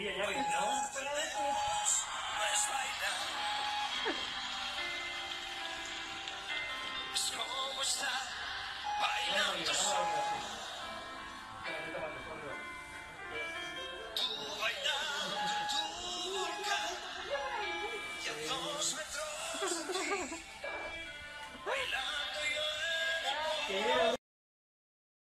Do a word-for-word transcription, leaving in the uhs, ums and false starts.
Ella ya que no. Es como estar bailando.